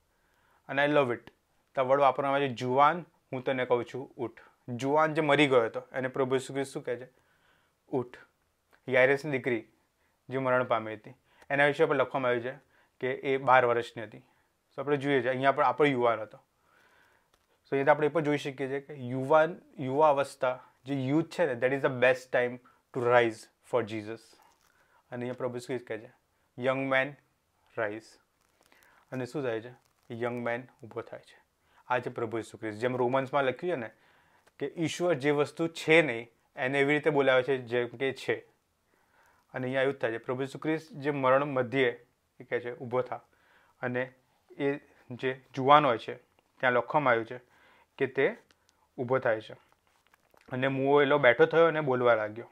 અને આઈ લવ ઇટ. ત્યાં વર્ડ વાપરવામાં આવે છે જુવાન હું તને કહું છું ઉઠ. જુવાન જે મરી ગયો હતો એને પ્રભુ ઈસુ ખ્રિસ્ત શું કહે છે, ઉઠ. યાઇરસની દીકરી જે મરણ પામી હતી એના વિશે પર લખવામાં આવ્યું છે કે એ 12 વર્ષની હતી. તો આપણે જોઈએ છીએ અહીંયા પર આપણો યુવાન હતો. તો અહીંયા આપણે એ પણ જોઈ શકીએ છીએ કે યુવા અવસ્થા જે યુથ છે ને, that is the best time to rise for Jesus. અને અહીંયા પ્રભુ ઈસુ કહે છે યંગ મેન રાઇઝ. અને શું થાય છે, યંગ મેન ઊભો થાય છે. આ છે પ્રભુ ઈસુ ખ્રિસ્ત. જેમ રોમન્સમાં લખ્યું છે ને કે ઈશ્વર જે વસ્તુ છે નહીં એને એવી રીતે બોલાવે છે જેમ કે છે. અને અહીંયા એવું જ થાય છે. પ્રભુ ઈસુ ખ્રિસ્ત જે મરણ મધ્યે એ કહે છે ઊભો થા. અને એ જે જુવાન હોય છે ત્યાં લખવામાં આવ્યું છે કે તે ઊભો થાય છે અને મુઓએલો બેઠો થયો અને બોલવા લાગ્યો.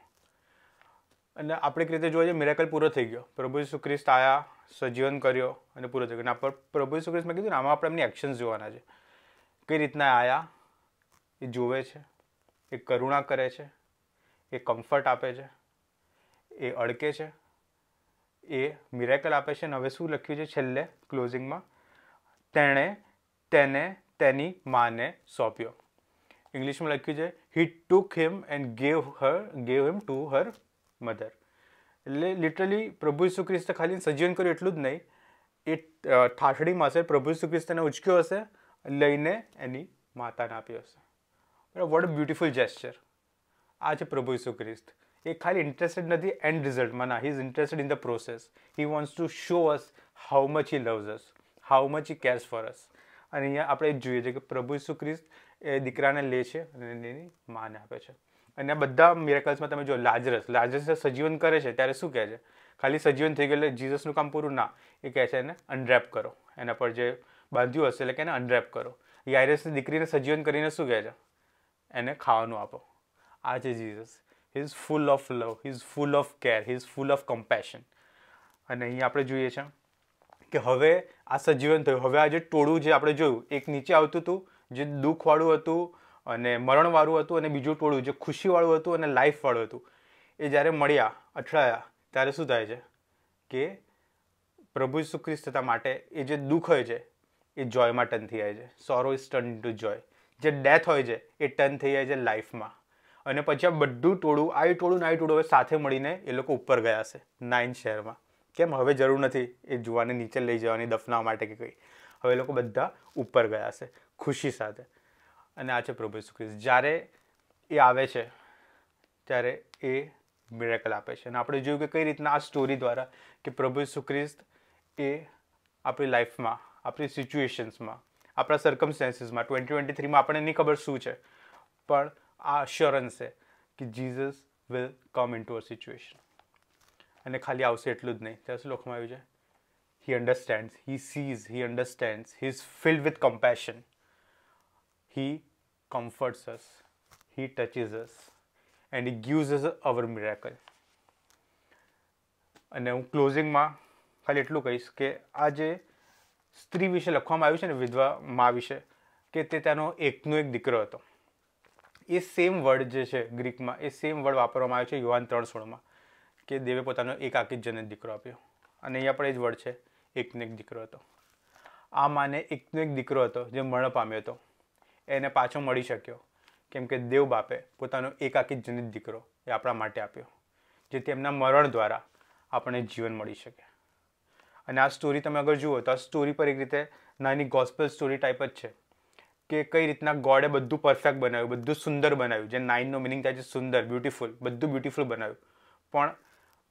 અને આપણે એક રીતે જોઈએ મિરેકલ પૂરો થઈ ગયો. પ્રભુ ઈસુ ખ્રિસ્ત આવ્યા, સજીવન કર્યો અને પૂરો થઈ ગયો. અને પ્રભુ ઈસુ ખ્રિસ્ત મેં કીધું ને આમાં આપણે એમની એક્શન્સ જોવાના છે. કઈ રીતના આવ્યા, એ જોવે છે, એ કરુણા કરે છે, એ કમ્ફર્ટ આપે છે, એ અડકે છે, એ મિરેકલ આપે છે. અને હવે શું લખ્યું છે છેલ્લે ક્લોઝિંગમાં, તેને તેની માને સોંપ્યો. ઇંગ્લિશમાં લખ્યું છે he took him and gave him to her mother. એટલે લિટરલી પ્રભુ ઈસુ ખ્રિસ્તે ખાલી સજીવન કર્યું એટલું જ નહીં, એ ઠાઠડીમાં હશે પ્રભુ ઈસુ ખ્રિસ્તને ઉચક્યો હશે, લઈને એની માતાને આપ્યો હશે. What a beautiful gesture. આ છે પ્રભુ ઈસુ ખ્રિસ્ત. એ ખાલી ઇન્ટરેસ્ટેડ નથી એન્ડ રિઝલ્ટમાં, ના, he is interested in the process. He wants to show us how much he loves us, how much he cares for us. અને અહીંયા આપણે જોઈએ છીએ કે પ્રભુ ઈસુ ખ્રિસ્ત એ દીકરાને લે છે અને એની માને આપે છે. અને આ બધા મિરેકલ્સમાં તમે જો લાજરસ સજીવન કરે છે ત્યારે શું કહે છે, ખાલી સજીવન થઈ ગયું એટલે જીસસનું કામ પૂરું ના, એ કહે છે એને અનરેપ કરો, એના પર જે બાંધ્યું હશે એટલે કે એને અનરેપ કરો. યાઇરસની દીકરીને સજીવન કરીને શું કહે છે, એને ખાવાનું આપો. આ છે Jesus. He is full of love, he is full of care, he is full of compassion. અને અહીંયા આપણે જોઈએ છે કે હવે આ સજીવન થયું. હવે આ જે ટોળું જે આપણે જોયું, એક નીચે આવતું હતું જે દુઃખવાળું હતું અને મરણવાળું હતું, અને બીજું ટોળું જે ખુશીવાળું હતું અને લાઈફવાળું હતું. એ જ્યારે મળ્યા, અથડાયા, ત્યારે શું થાય છે કે પ્રભુ ઈસુ ખ્રિસ્ત માટે એ જે દુઃખ હોય છે એ જોયમાં ટર્ન થઈ જાય છે. Sorrow is turn into joy. જે ડેથ હોય છે એ ટર્ન થઈ જાય છે લાઈફમાં. અને પછી આ બધું ટોળું, આ ટોળું ને આ ટોળું હવે સાથે મળીને એ લોકો ઉપર ગયા છે 9 શહેરમાં. કેમ? હવે જરૂર નથી એ જુવાને નીચે લઈ જવાની દફનાવવા માટે કે કંઈ. હવે એ લોકો બધા ઉપર ગયા છે ખુશી સાથે. અને આ છે પ્રભુ ઈસુ ખ્રિસ્ત. જ્યારે એ આવે છે ત્યારે એ મિરેકલ આપે છે. અને આપણે જોયું કે કઈ રીતના આ સ્ટોરી દ્વારા કે પ્રભુ ઈસુ ખ્રિસ્ત એ આપણી લાઈફમાં, આપણી સિચ્યુએશન્સમાં, આપણા સર્કમસ્ટેન્સીસમાં 2023માં આપણને નહીં ખબર શું છે, પણ આ અશ્યોરન્સ છે કે Jesus will come in to a situation. અને ખાલી આવશે એટલું જ નહીં, ત્યાં શું લખવામાં આવ્યું છે, he understands, he sees, he understands, he is filled with compassion, he comforts us, he touches us and he gives us our miracle. અને હું ક્લોઝિંગમાં ખાલી એટલું કહીશ કે આ જે સ્ત્રી વિશે લખવામાં આવ્યું છે ને, વિધવા મા વિશે, કે તે તેનો એકનો એક દીકરો હતો. એ સેમ વર્ડ જે છે ગ્રીકમાં, એ સેમ વર્ડ વાપરવામાં આવ્યો છે યોહાન 3:16માં, કે દેવે પોતાનો એક આકિત જનક દીકરો આપ્યો. અને અહીંયા પણ એ જ વર્ડ છે, એકનો એક દીકરો હતો. આ માને એકનો એક દીકરો હતો જે મરણ પામ્યો હતો, એને પાછો મળી શક્યો કેમ કે દેવ બાપે પોતાનો એક આકિત જનિત દીકરો એ આપણા માટે આપ્યો, જેથી એમના મરણ દ્વારા આપણને જીવન મળી શકે. અને આ સ્ટોરી તમે અગર જુઓ તો આ સ્ટોરી પર એક રીતે નાની ગોસ્પલ સ્ટોરી ટાઈપ જ છે કે કઈ રીતના ગોડે બધું પરફેક્ટ બનાવ્યું, બધું સુંદર બનાવ્યું. જે 9નો મિનિંગ થાય છે સુંદર, બ્યુટીફુલ, બધું બ્યુટીફુલ બનાવ્યું. પણ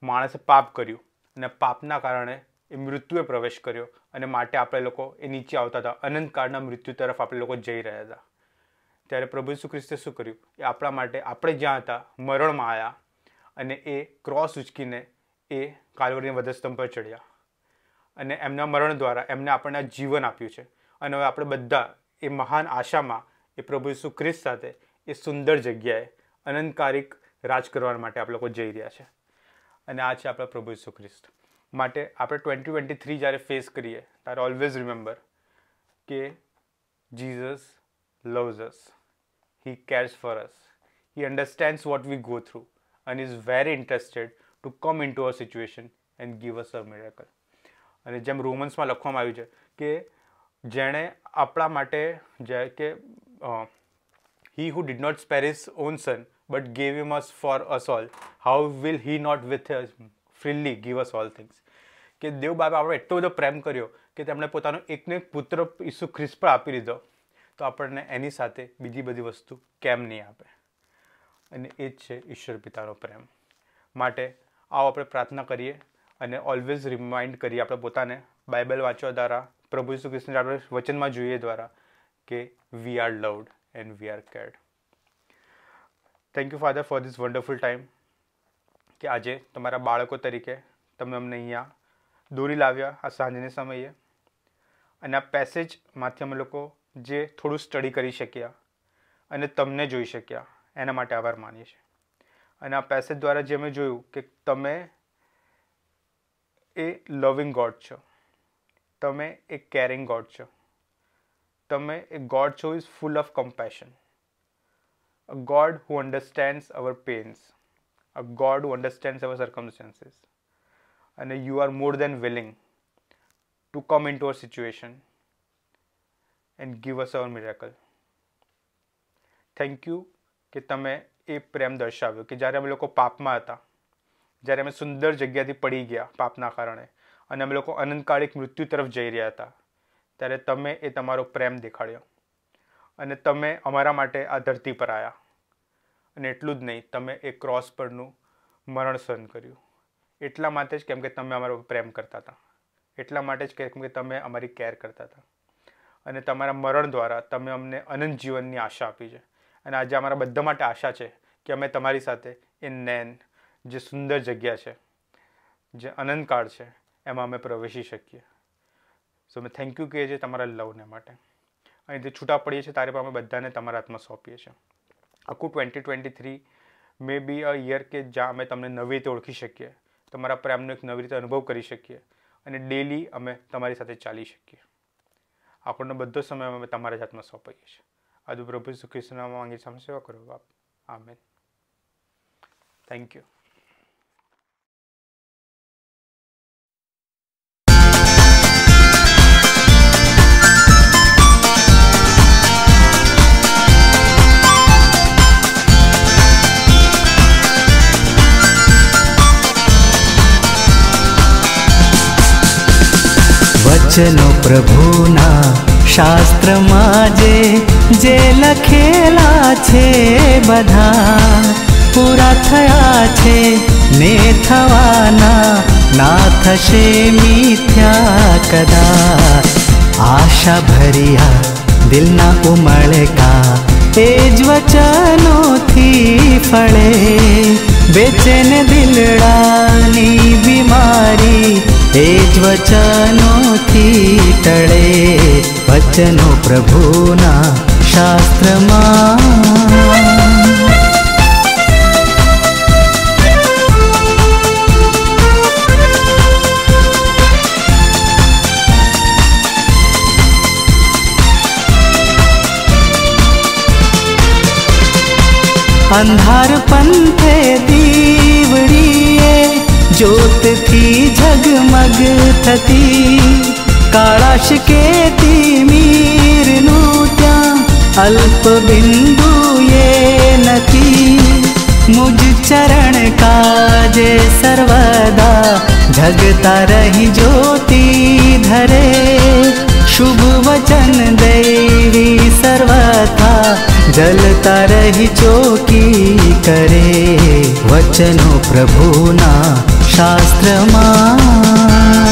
માણસે પાપ કર્યું અને પાપના કારણે એ મૃત્યુએ પ્રવેશ કર્યો અને માટે આપણે લોકો એ નીચે આવતા હતા, અનંતકાળના મૃત્યુ તરફ આપણે લોકો જઈ રહ્યા હતા. ત્યારે પ્રભુ ઈસુ ખ્રિસ્તે શું કર્યું? એ આપણા માટે આપણે જ્યાં હતા મરણમાં આવ્યા અને એ ક્રોસ ઉચકીને એ કાલ્વરીના વધસ્તંભ પર ચડ્યા અને એમના મરણ દ્વારા એમને આપણને જીવન આપ્યું છે. અને હવે આપણે બધા એ મહાન આશામાં એ પ્રભુ ઈસુ ખ્રિસ્ત સાથે એ સુંદર જગ્યાએ અનંતકાલિક રાજ કરવા માટે આપણે લોકો જઈ રહ્યા છે. અને આ છે આપણા પ્રભુ ઈસુ ખ્રિસ્ત. માટે આપણે 2023 જ્યારે ફેસ કરીએ ત્યારે ઓલવેઝ રિમેમ્બર કે Jesus loves us. He cares for us. He understands what we go through and is very interested to come into our situation and give us a miracle. અને જેમ રોમન્સમાં લખવામાં આવ્યું છે કે જેણે આપણા માટે કે he who did not spare his own son but gave him us for us all, how will he not with us freely give us all things? કે દેવ બાપે આપણો એટલો બધો પ્રેમ કર્યો કે તેમણે પોતાનો એકને એક પુત્ર ઈસુ ખ્રિસ્ત પર આપી દીધો, તો આપણને એની સાથે બીજી બધી વસ્તુ કેમ નહીં આપે? અને એ જ છે ઈશ્વર પિતાનો પ્રેમ. માટે આવો આપણે પ્રાર્થના કરીએ અને ઓલવેઝ રિમાઇન્ડ કરીએ આપણે પોતાને બાઇબલ વાંચવા દ્વારા, પ્રભુ ઈસુ ખ્રિસ્તને આપણે વચનમાં જોઈએ દ્વારા કે we are loved and we are cared. Thank you father for this wonderful time, કે આજે તમારા બાળકો તરીકે તમે અમને અહીંયા દોરી લાવ્યા આ સાંજને સમયે અને આ પેસેજમાંથી અમે લોકો જે થોડું સ્ટડી કરી શક્યા અને તમને જોઈ શક્યા એના માટે આભાર માનીએ છીએ. અને આ પેસેજ દ્વારા જે અમે જોયું કે તમે એ લવિંગ ગોડ છો, તમે એ કેરિંગ ગોડ છો, તમે એ ગોડ છો is full of compassion, a God who understands our pains, a God who understands our circumstances, અને you are more than willing to come in to our situation and give us our miracle. Thank you કે તમે એ પ્રેમ દર્શાવ્યો કે જ્યારે અમે લોકો પાપમાં હતા, જ્યારે અમે સુંદર જગ્યાથી પડી ગયા પાપના કારણે અને અમે લોકો અનંતકાલિક મૃત્યુ તરફ જઈ રહ્યા હતા, ત્યારે તમે એ તમારો પ્રેમ દેખાડ્યો અને તમે અમારા માટે આ ધરતી પર આવ્યા. અને એટલું જ નહીં, તમે એ ક્રોસ પરનું મરણ સહન કર્યું. એટલા માટે જ કેમ કે તમે અમારો પ્રેમ કરતા હતા, એટલા માટે જ કેમ કે તમે અમારી કેર કરતા હતા. અને તમારા મરણ દ્વારા તમે અમને અનંત જીવનની આશા આપી છે. અને આજે અમારા બધા માટે આશા છે કે અમે તમારી સાથે એ નૈન જે સુંદર જગ્યા છે, જે અનંતકાળ છે, એમાં અમે પ્રવેશી શકીએ. સો અમે થેન્ક યુ કહીએ છીએ તમારા લવને માટે. અહીંથી છૂટા પડીએ છીએ ત્યારે પણ અમે બધાને તમારા હાથમાં સોંપીએ છીએ. આખું 2023 મે બી અ યર કે જ્યાં અમે તમને નવી રીતે ઓળખી શકીએ, તમારા પ્રેમનો એક નવી રીતે અનુભવ કરી શકીએ અને ડેલી અમે તમારી સાથે ચાલી શકીએ. આપણને બધો સમય અમે તમારા હાથમાં સોંપીએ છીએ. આજુ પ્રભુ ઈસુ ખ્રિસ્તના નામમાં માંગી સામે સેવા કરો બાપ. આમેન. Thank you. વચનો પ્રભુના શાસ્ત્રમાં જે લખેલા છે બધા પૂરા થયા છે ને થવાના, ના થશે મિથ્યા કદાચ. આશા ભર્યા દિલના ઉમળકા એ જ વચનોથી ફળે, બેચેન દિલડાની બીમારી એ જ વચનોથી ટળે. વચનો પ્રભુના શાસ્ત્રમાં અંધાર પંથે દીવડીએ જ્યોતથી ઝગમગ થતી, કાળા શિકેતી મીરનું ત્યાં અલ્પ બિંદુએ નથી. મુજ ચરણ કાજે સર્વદા જગતા રહી જ્યોતિ ધરે, શુભ વચન દૈવી સર્વથા જલતા રહી ચોકી કરે. વચનો પ્રભુના શાસ્ત્રમાં.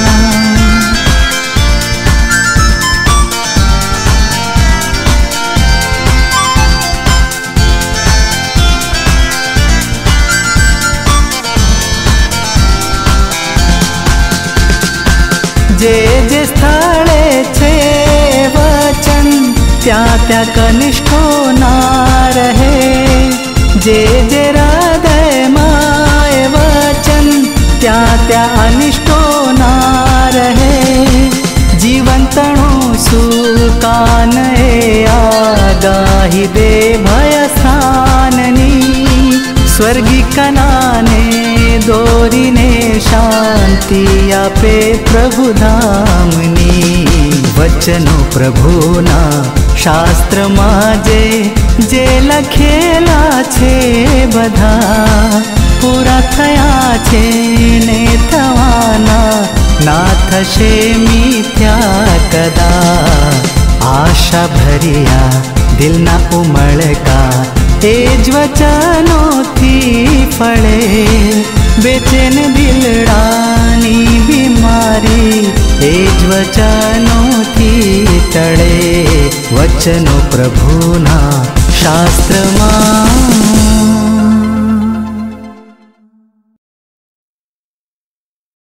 જે જે સ્થળે છે વચન ત્યાં ત્યાં કનિષ્ઠો ના રહે. જે જે હૃદયમાં એ વચન ત્યાં ત્યાં અનિષ્ટો ના રહે. જીવંતણું સુકાન એ આગાહી દે ભય સ્થાનની. સ્વર્ગી કનાને દોરીને શાંતિ આપે પ્રભુ ધામની. વચનો પ્રભુના શાસ્ત્રમાં જે લખેલા છે બધા પૂરા થયા છે ને થવાના ના થશે મિથ્યા કદા. આશા ભર્યા દિલના ઉમળકા એ જ વચનોથી ફળે. બેચેન દિલડાની બીમારી એ જ વચનોથી ટળે. વચનો પ્રભુના શાસ્ત્રમાં.